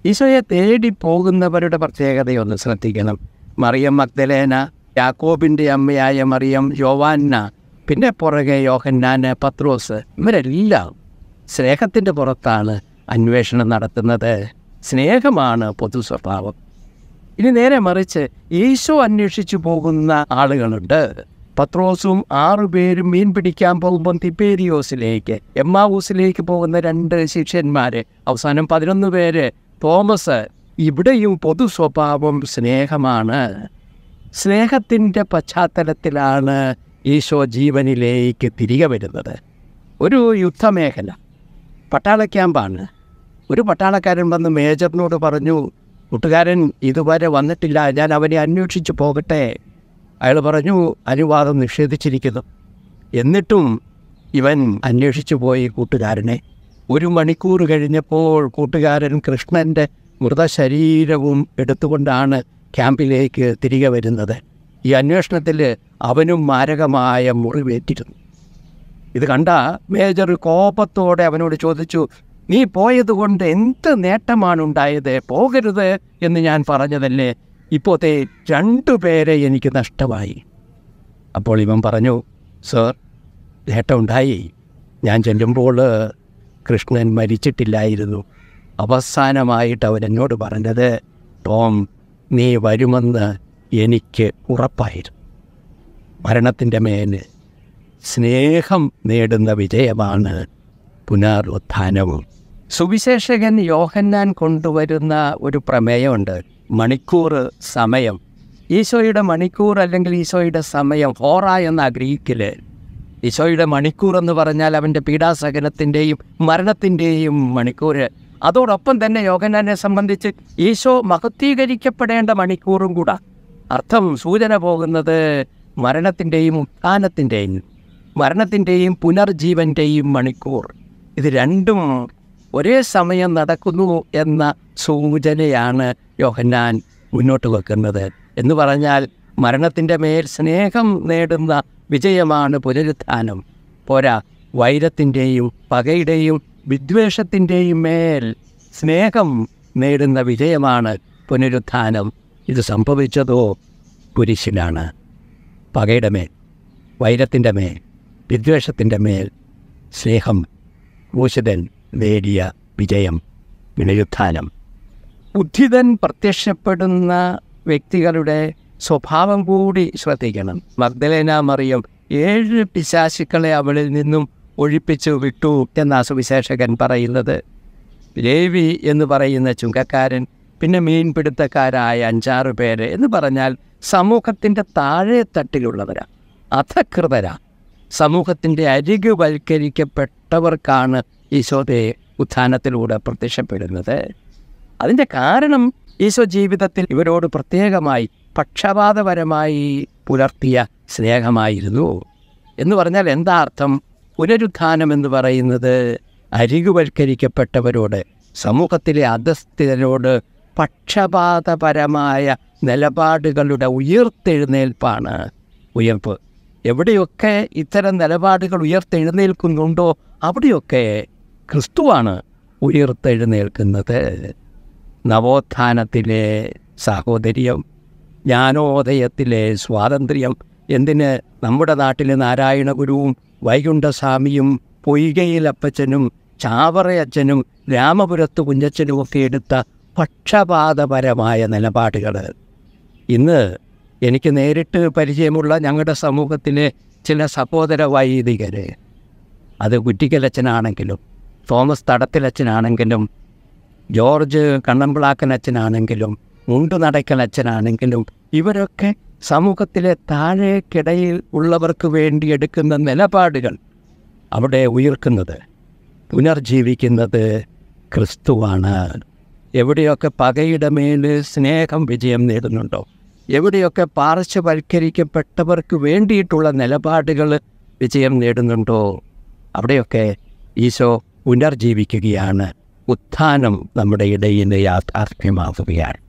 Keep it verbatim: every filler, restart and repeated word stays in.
ഈശോയെ തേടി പോകുന്നവരുടെ പ്രത്യേകതയൊന്ന് ശ്രദ്ധിക്കണം. മറിയം മഗ്ദലേന, യാക്കോബിൻ്റെ അമ്മയായ മറിയം, യോവാന്ന, പിന്നെ പുറകെ യോഹന്നാന്, പത്രോസ്, ഇവരെല്ലാം സ്നേഹത്തിൻ്റെ പുറത്താണ് അന്വേഷണം നടത്തുന്നത്. സ്നേഹമാണ് പൊതു സ്വഭാവം. ഇനി നേരെ മറിച്ച് ഈശോ അന്വേഷിച്ചു പോകുന്ന ആളുകളുണ്ട്. പത്രോസും ആറുപേരും മീൻ പിടിക്കാൻ പോകുമ്പം തിബേരിയോസിലേക്ക്, എമ്മാവൂസിലേക്ക് പോകുന്ന രണ്ട് ശിഷ്യന്മാർ, അവസാനം പതിനൊന്ന് പേര്, തോമസ്. ഇവിടെയും പൊതു സ്വഭാവം സ്നേഹമാണ്. സ്നേഹത്തിൻ്റെ പശ്ചാത്തലത്തിലാണ് ഈശോ ജീവനിലേക്ക് തിരികെ വരുന്നത്. ഒരു യുദ്ധമേഖല, പട്ടാള ക്യാമ്പാണ്. ഒരു പട്ടാളക്കാരൻ വന്ന് മേജറിനോട് പറഞ്ഞു, കൂട്ടുകാരൻ ഇതുവരെ വന്നിട്ടില്ല, ഞാൻ അവനെ അന്വേഷിച്ച് പോകട്ടെ. അയാൾ പറഞ്ഞു, അനുവാദം നിഷേധിച്ചിരിക്കുന്നു. എന്നിട്ടും ഇവൻ അന്വേഷിച്ചു പോയി കൂട്ടുകാരനെ. ഒരു മണിക്കൂർ കഴിഞ്ഞപ്പോൾ കൂട്ടുകാരൻ കൃഷ്ണൻ്റെ മൃതശരീരവും എടുത്തുകൊണ്ടാണ് ക്യാമ്പിലേക്ക് തിരികെ വരുന്നത്. ഈ അന്വേഷണത്തിൽ അവനും മാരകമായ മുറിവേറ്റിരുന്നു. ഇത് കണ്ട മേജർ കോപത്തോടെ അവനോട് ചോദിച്ചു, നീ പോയതുകൊണ്ട് എന്ത് നേട്ടമാണുണ്ടായത്? പോകരുത് എന്ന് ഞാൻ പറഞ്ഞതല്ലേ, ഇപ്പോഴത്തെ രണ്ടു പേരെ എനിക്ക് നഷ്ടമായി. അപ്പോൾ ഇവൻ പറഞ്ഞു, സർ, നേട്ടമുണ്ടായി. ഞാൻ ചെല്ലുമ്പോൾ കൃഷ്ണൻ മരിച്ചിട്ടില്ലായിരുന്നു. അവസാനമായിട്ട് അവൻ എന്നോട് പറഞ്ഞത്, ടോം, നീ വരുമെന്ന് എനിക്ക് ഉറപ്പായിരുന്നു. മരണത്തിൻ്റെ മേൽ സ്നേഹം നേടുന്ന വിജയമാണ് പുനരുത്ഥാനവും. സുവിശേഷകൻ യോഹന്നാൻ കൊണ്ടുവരുന്ന ഒരു പ്രമേയമുണ്ട്, മണിക്കൂർ സമയം. ഈശോയുടെ മണിക്കൂർ അല്ലെങ്കിൽ ഈശോയുടെ സമയം, ഹോറ എന്ന ഗ്രീക്കിൽ ഈശോയുടെ മണിക്കൂർ എന്ന് പറഞ്ഞാൽ അവൻ്റെ പീഡാസഹനത്തിൻ്റെയും മരണത്തിൻ്റെയും മണിക്കൂർ. അതോടൊപ്പം തന്നെ യോഹന്നാനെ സംബന്ധിച്ച് ഈശോ മഹത്വീകരിക്കപ്പെടേണ്ട മണിക്കൂറും കൂടെ. അർത്ഥം, സൂചന പോകുന്നത് മരണത്തിൻ്റെയും ഉത്ഥാനത്തിൻ്റെയും മരണത്തിൻ്റെയും പുനർജീവൻ്റെയും മണിക്കൂർ. ഇത് രണ്ടും ഒരേ സമയം നടക്കുന്നു എന്ന സൂചനയാണ് യോഹന്നാൻ മുന്നോട്ട് വെക്കുന്നത്. എന്ന് പറഞ്ഞാൽ മരണത്തിൻ്റെ മേൽ സ്നേഹം നേടുന്ന വിജയമാണ് പുനരുത്ഥാനം. പോരാ, വൈരത്തിൻ്റെയും പകയുടെയും വിദ്വേഷത്തിൻ്റെയും മേൽ സ്നേഹം നേടുന്ന വിജയമാണ് പുനരുത്ഥാനം. ഇത് സംഭവിച്ചതോ കുരിശിലാണ്. പകയുടെ മേൽ, വൈരത്തിൻ്റെ മേൽ, വിദ്വേഷത്തിൻ്റെ മേൽ സ്നേഹം, ക്രൂശിതൻ നേടിയ വിജയം, പുനരുത്ഥാനം. ഉദ്ധിതൻ പ്രത്യക്ഷപ്പെടുന്ന വ്യക്തികളുടെ സ്വഭാവം കൂടി ശ്രദ്ധിക്കണം. മഗ്ദലേന മറിയം ഏഴ് പിശാചുക്കളെ അവളിൽ നിന്നും ഒഴിപ്പിച്ചു വിട്ടു എന്ന സുവിശേഷകൻ പറയുന്നത്. ലേവി എന്ന് പറയുന്ന ചുങ്കക്കാരൻ, പിന്നെ മീൻപിടുത്തക്കാരായ അഞ്ചാറ് പേര് എന്ന് പറഞ്ഞാൽ സമൂഹത്തിൻ്റെ താഴെ തട്ടിലുള്ളവരാ, അധകൃതരാ. സമൂഹത്തിൻ്റെ അരികുവൽക്കരിക്കപ്പെട്ടവർക്കാണ് ഈശോയുടെ ഉത്ഥാനത്തിലൂടെ പ്രത്യക്ഷപ്പെടുന്നത്. അതിൻ്റെ കാരണം ഈശോ ജീവിതത്തിൽ ഇവരോട് പ്രത്യേകമായി പക്ഷപാതപരമായി പുലർത്തിയ സ്നേഹമായിരുന്നു. എന്ന് പറഞ്ഞാൽ എന്താ അർത്ഥം? പുനരുത്ഥാനം എന്ന് പറയുന്നത് അരികുവൽക്കരിക്കപ്പെട്ടവരോട്, സമൂഹത്തിലെ അധസ്ഥിതരോട് പക്ഷപാതപരമായ നിലപാടുകളുടെ ഉയർത്തെഴുന്നേൽപ്പാണ്. ഉയർപ്പ് എവിടെയൊക്കെ ഇത്തരം നിലപാടുകൾ ഉയർത്തെഴുന്നേൽക്കുന്നുണ്ടോ അവിടെയൊക്കെ ക്രിസ്തുവാണ് ഉയർത്തെഴുന്നേൽക്കുന്നത്. നവോത്ഥാനത്തിലെ സാഹോദര്യം, ജ്ഞാനോദയത്തിലെ സ്വാതന്ത്ര്യം, എന്തിന് നമ്മുടെ നാട്ടിലെ നാരായണ ഗുരുവും വൈകുണ്ഠസ്വാമിയും പൊയ്കയിലപ്പച്ചനും ചാവറയച്ചനും രാമപുരത്ത് കുഞ്ഞച്ചനും ഒക്കെ എടുത്ത പക്ഷപാതപരമായ നിലപാടുകൾ ഇന്ന് എനിക്ക് നേരിട്ട് പരിചയമുള്ള ഞങ്ങളുടെ സമൂഹത്തിലെ ചില സഹോദര വൈദികർ, അത് കുറ്റിക്കലച്ചനാണെങ്കിലും തോമസ് തടത്തിലച്ചനാണെങ്കിലും ജോർജ് കണ്ണമ്പിളാക്കനച്ഛനാണെങ്കിലും മുണ്ടു നടക്കലച്ഛനാണെങ്കിലും ഇവരൊക്കെ സമൂഹത്തിലെ താഴേക്കിടയിൽ ഉള്ളവർക്ക് വേണ്ടി എടുക്കുന്ന നിലപാടുകൾ അവിടെ ഉയർക്കുന്നത്, പുനർജീവിക്കുന്നത് ക്രിസ്തുവാണ്. എവിടെയൊക്കെ പകയുടെ മേൽ സ്നേഹം വിജയം നേടുന്നുണ്ടോ, എവിടെയൊക്കെ പാർശ്വവൽക്കരിക്കപ്പെട്ടവർക്ക് വേണ്ടിയിട്ടുള്ള നിലപാടുകൾ വിജയം നേടുന്നുണ്ടോ അവിടെയൊക്കെ ഈശോ പുനർജീവിക്കുകയാണ്. ഉത്ഥാനം നമ്മുടെ ഇടയിൽ യാഥാർത്ഥ്യമാവുകയാണ്.